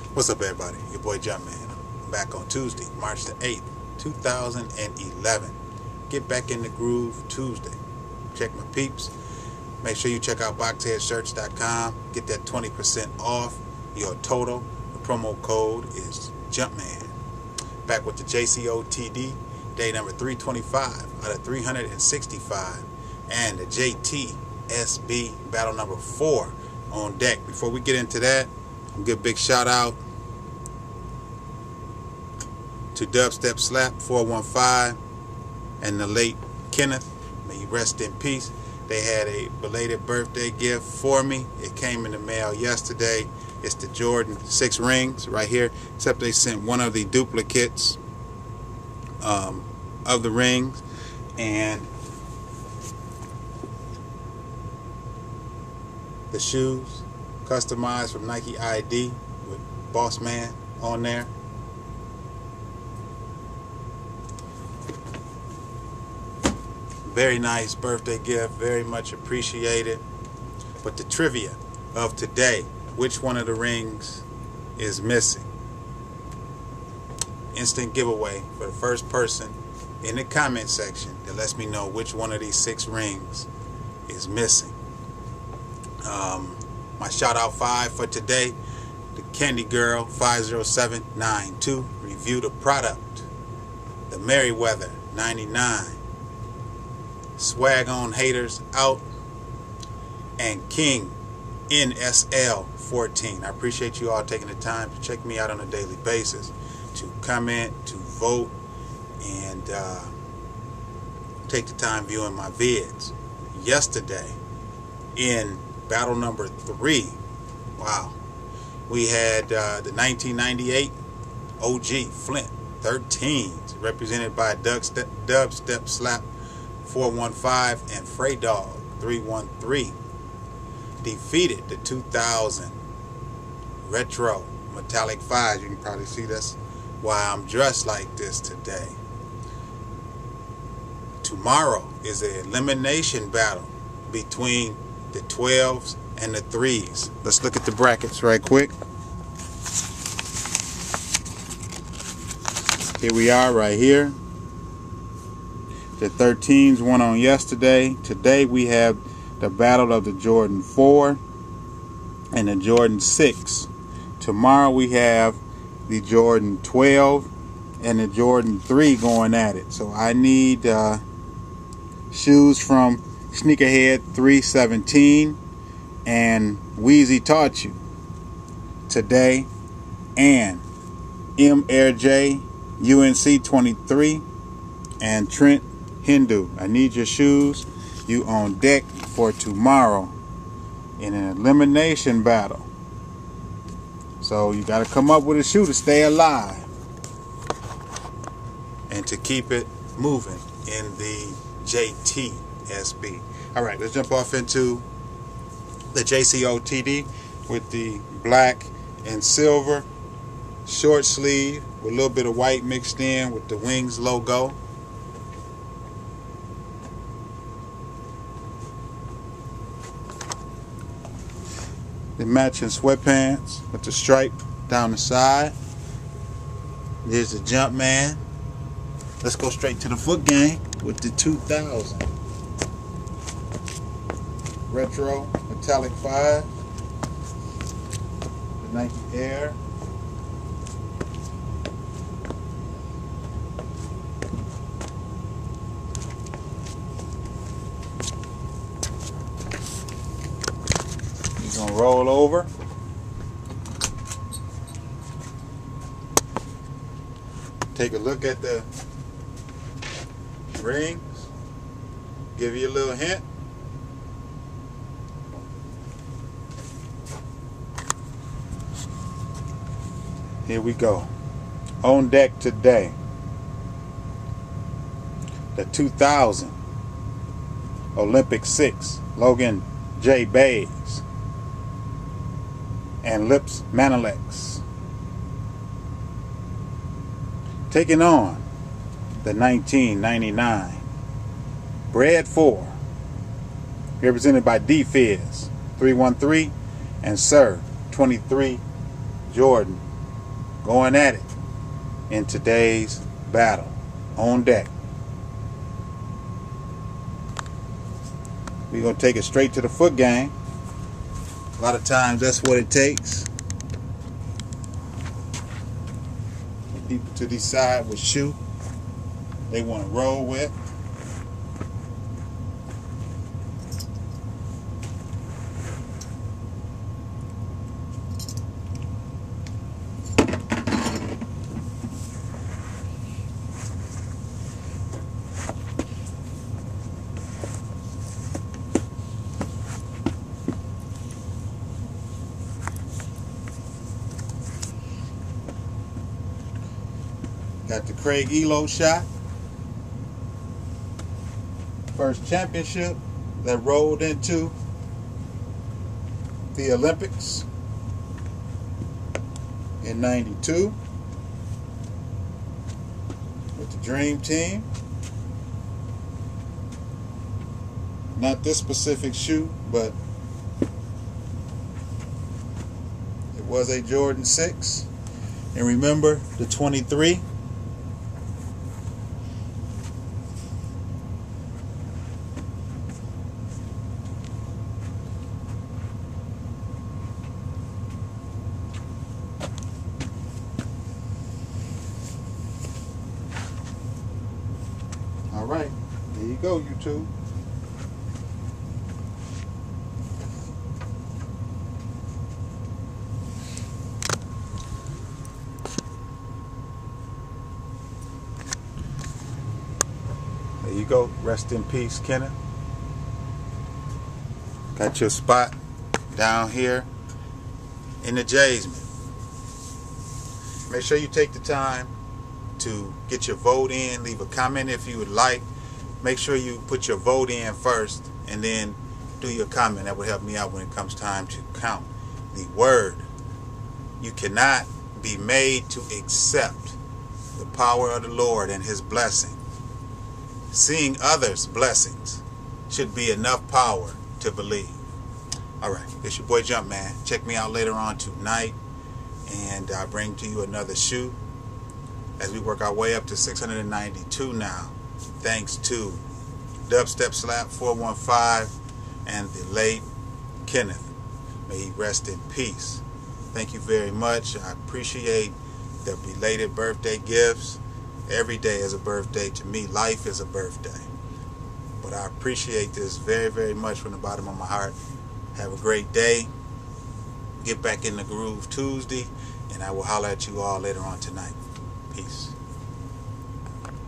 What's up, everybody? Your boy Jumpman. I'm back on Tuesday, March the 8th, 2011. Get back in the groove Tuesday. Check my peeps. Make sure you check out boxheadshirts.com. Get that 20% off your total. The promo code is Jumpman. Back with the JCOTD, day number 325 out of 365. And the JSTB, battle number 4 on deck. Before we get into that, I'll give a big shout out to Dubstep Slap 415 and the late Kenneth. May you rest in peace. They had a belated birthday gift for me. It came in the mail yesterday. It's the Jordan 6 rings right here, except they sent one of the duplicates of the rings, and the shoes customized from Nike ID with Boss Man on there. Very nice birthday gift, very much appreciated. But the trivia of today, which one of the rings is missing? Instant giveaway for the first person in the comment section that lets me know which one of these 6 rings is missing. My shout out 5 for today, the Candy Girl 50792, review the product. The Merriweather 99, Swag on Haters out, and King NSL 14. I appreciate you all taking the time to check me out on a daily basis, to comment, to vote, and take the time viewing my vids. Yesterday, in battle number 3, wow, we had the 1998 OG Flint 13s, represented by Dubstep Slap 415 and Frey Dog 313, defeated the 2000 Retro Metallic 5s. You can probably see that's why I'm dressed like this today. Tomorrow is an elimination battle between the 12s and the 3s. Let's look at the brackets right quick. Here we are right here. The 13s won on yesterday. Today we have the battle of the Jordan 4 and the Jordan 6. Tomorrow we have the Jordan 12 and the Jordan 3 going at it. So I need shoes from Sneakerhead 317 and Wheezy Taught You today, and M Air J UNC 23 and Trent Hindu. I need your shoes. You on deck for tomorrow in an elimination battle. So you got to come up with a shoe to stay alive and to keep it moving in the JTSB. All right, let's jump off into the JCOTD with the black and silver short sleeve with a little bit of white mixed in with the Wings logo. The matching sweatpants with the stripe down the side. There's the Jumpman. Let's go straight to the foot game with the 2000 Retro Metallic 5, the Nike Air, you're gonna roll over. Take a look at the rings. Give you a little hint. Here we go. On deck today, the 2000 Olympic 6 Logan J. Bays and Lips Manilex, taking on the 1999 Bread 4, represented by D-Fizz 313 and Sir 23 Jordan going at it in today's battle. On deck. We're going to take it straight to the foot game. A lot of times that's what it takes. For people to decide what shoe they want to roll with. Got the Craig Elo shot. First championship that rolled into the Olympics in '92 with the Dream Team. Not this specific shoe, but it was a Jordan 6. And remember the 23. All right, there you go, YouTube. There you go. Rest in peace, Kenneth. Got your spot down here in the J's. Make sure you take the time to get your vote in. Leave a comment if you would like. Make sure you put your vote in first and then do your comment. That would help me out when it comes time to count the word. You cannot be made to accept the power of the Lord and his blessing. Seeing others' blessings should be enough power to believe. Alright, it's your boy Jumpman. Check me out later on tonight and I'll bring to you another shoe as we work our way up to 692 now, thanks to Dubstep Slap 415 and the late Kenneth. May he rest in peace. Thank you very much. I appreciate the belated birthday gifts. Every day is a birthday to me. Life is a birthday. But I appreciate this very, very much from the bottom of my heart. Have a great day. Get back in the groove Tuesday, and I will holler at you all later on tonight. Peace.